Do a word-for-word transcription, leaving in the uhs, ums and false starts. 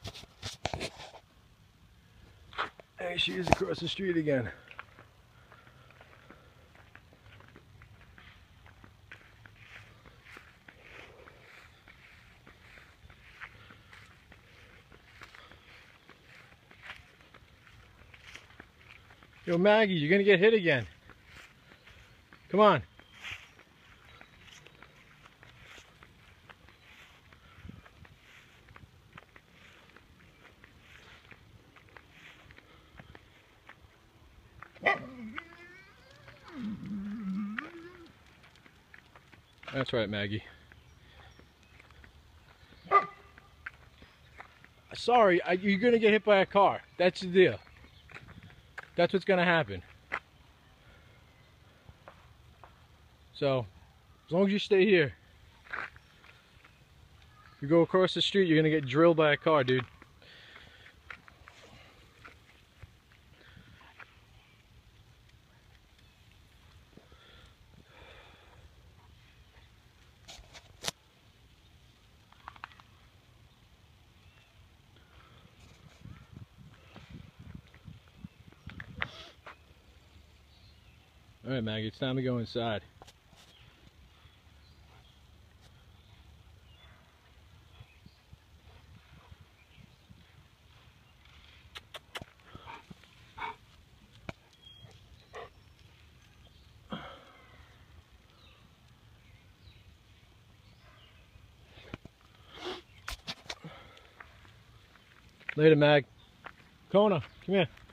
There she is across the street again. Yo, Maggie, you're gonna get hit again. Come on. That's right, Maggie. Sorry, I, you're gonna get hit by a car. That's the deal. That's what's gonna happen. So, as long as you stay here. If you go across the street, you're gonna get drilled by a car, dude. Alright, Maggie, it's time to go inside. Later, Mag. Kona, come here.